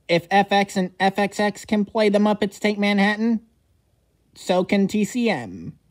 If FX and FXX can play The Muppets Take Manhattan, so can TCM.